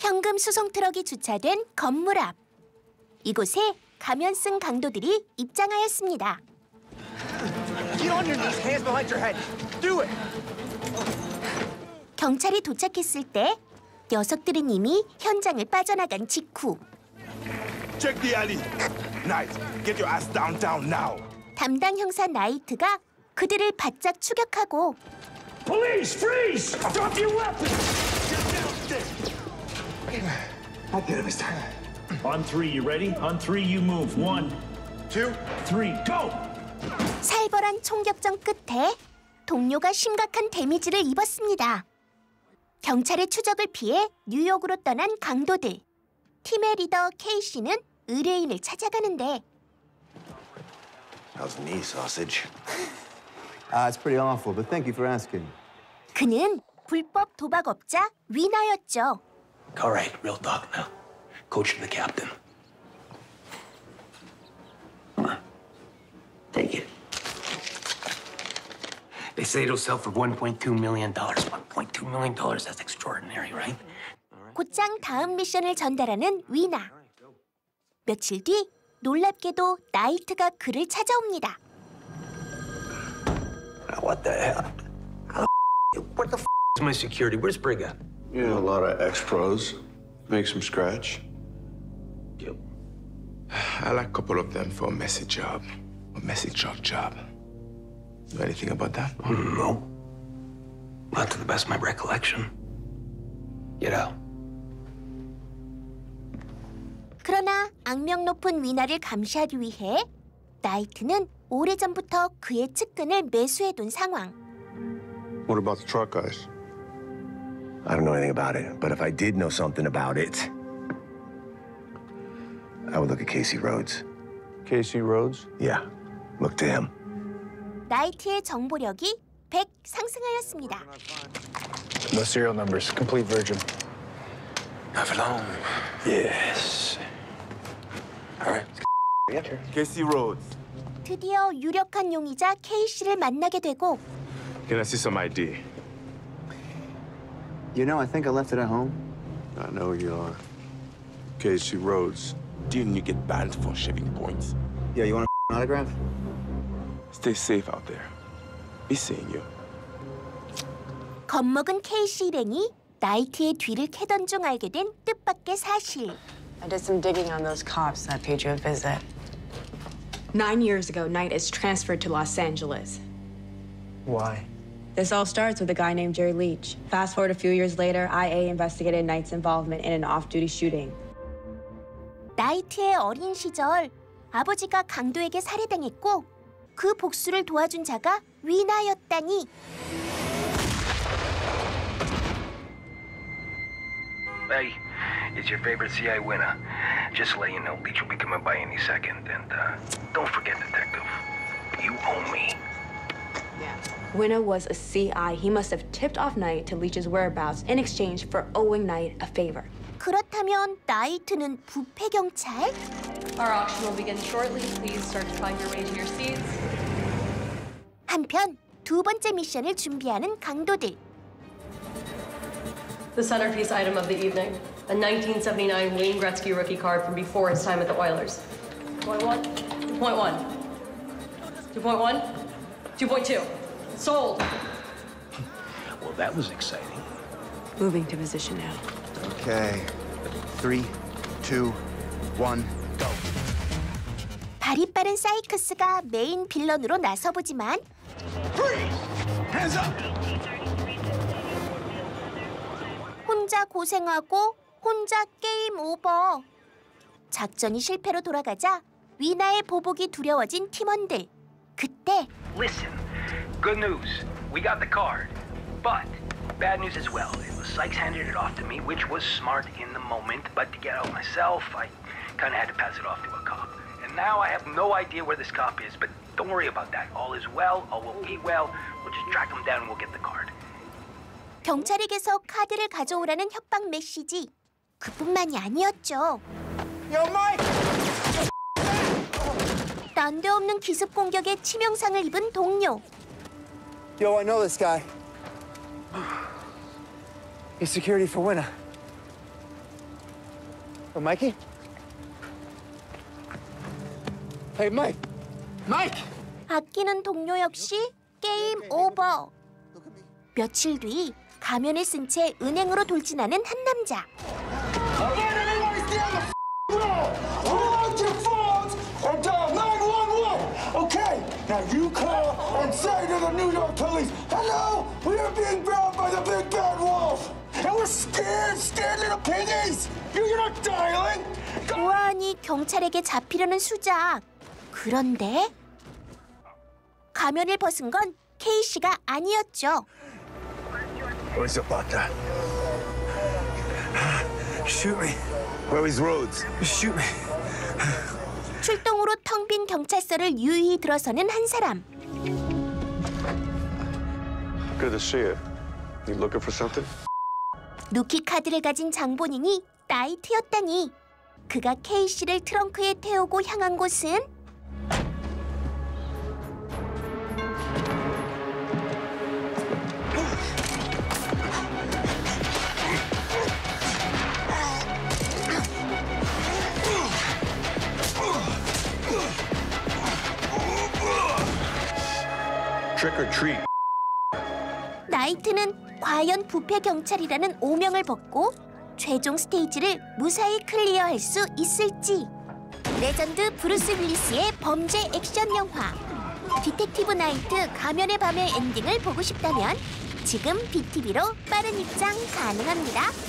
현금 수송 트럭이 주차된 건물 앞. 이곳에 가면 쓴 강도들이 입장하였습니다. Get on your knees, hands behind your head. Do it. 경찰이 도착했을 때 녀석들은 이미 현장을 빠져나간 직후. Check the alley. Knight, get your ass downtown now. 담당 형사 나이트가 그들을 바짝 추격하고 Police, freeze! Drop your weapons! I'll get him this time. On three, you ready? On three, you move. 1, 2, 3, go! 살벌한 총격전 끝에 동료가 심각한 데미지를 입었습니다. 경찰의 추적을 피해 뉴욕으로 떠난 강도들. 팀의 리더 케이시는 의뢰인을 찾아가는데 How's knee sausage? It's pretty awful, but thank you for asking. 그는 불법 도박업자 위나였죠. All right, real talk now. Coach and the captain. Take it. They say it'll sell for $1.2 million. $1.2 million, that's extraordinary, right? 곧장 다음 미션을 전달하는 위나. 며칠 뒤 놀랍게도 나이트가 그를 찾아옵니다. What the hell? What the is my security? Where's Brig at? You know, a lot of ex-pros make some scratch. Yep. I like a couple of them for a messy job. A messy truck job. Know anything about that? No. Not to the best of my recollection. Get out. 그러나 악명 높은 위나를 감시하기 위해 나이트는 오래전부터 그의 측근을 매수해둔 상황. What about the truck guys? I don't know anything about it, but if I did know something about it, I would look at Casey Rhodes. Casey Rhodes? Yeah, look to him. 나이트의 정보력이 100 상승하였습니다. No serial numbers. Complete virgin. Not for long. Yes. All right. Casey Rhodes. 드디어 유력한 용의자 케이씨를 만나게 되고 Can I see some ID? You know, I think I left it at home. I know you are. Casey Rhodes. Didn't you get banned for shaving points? Yeah, you want an autograph? Stay safe out there. Be seeing you. 겁먹은 케이씨 일행이 나이트의 뒤를 캐던 중 알게 된 뜻밖의 사실. I did some digging on those cops that paid you a visit. 9 years ago, Knight is transferred to Los Angeles. Why? This all starts with a guy named Jerry Leach. Fast forward a few years later, IA investigated Knight's involvement in an off-duty shooting. 나이트의 어린 시절 아버지가 강도에게 살해당했고 그 복수를 도와준 자가 위나였다니. Hey, it's your favorite CI winner. Just to let you know, Leach will be coming by any second. And don't forget, Detective, you owe me. Yeah. Winner was a CI. He must have tipped off Knight to Leach's whereabouts in exchange for owing Knight a favor. 그렇다면 나이트는 부패 경찰? Our auction will begin shortly. Please start to find your way to your seats. 한편 두 번째 미션을 준비하는 강도들. The centerpiece item of the evening, a 1979 Wayne Gretzky rookie card from before his time at the Oilers. 2.1, 2.1, 2.1, 2.2. Sold. Well, that was exciting. Moving to position now. Okay. 3, 2, 1, go. 발이 빠른 사이크스가 메인 빌런으로 나서보지만 Hands up! 혼자 고생하고 혼자 게임 오버. 작전이 실패로 돌아가자 위나의 보복이 두려워진 팀원들. 그때 Listen, good news. We got the card. But bad news as well. Sykes handed it off to me, which was smart in the moment. But to get out myself, I kind of had to pass it off to a cop. And now I have no idea where this cop is. But don't worry about that. All is well. All will be well. We'll just track him down and we'll get the card. 경찰에게서 카드를 가져오라는 협박 메시지. 그뿐만이 아니었죠. Yo, Mike! 난데없는 기습 공격에 치명상을 입은 동료. Yo, I know this guy. He's security for Winner. Oh, Mikey? Hey, Mike! Mike! 아끼는 동료 역시 게임 오버. 며칠 뒤 가면을 쓴 채 은행으로 돌진하는 한 남자. Okay, now you call and say to the New York police, hello, we are being grabbed by the big bad wolf. And we're scared little piggies. You're not dialing. 보안이 경찰에게 잡히려는 수작. 그런데 가면을 벗은 건 케이씨가 아니었죠. What's about that? Shoot me. Where is Rhodes? Shoot me. 출동으로 텅 빈 경찰서를 유유히 들어서는 한 사람. Good to see you. You looking for something? 루키 카드를 가진 장본인이 나이트였다니. 그가 케이씨를 트렁크에 태우고 향한 곳은 Trick or treat. 나이트는 과연 부패 경찰이라는 오명을 벗고 최종 스테이지를 무사히 클리어할 수 있을지. 레전드 브루스 윌리스의 범죄 액션 영화 디텍티브 나이트 가면의 밤의 엔딩을 보고 싶다면 지금 BTV로 빠른 입장 가능합니다.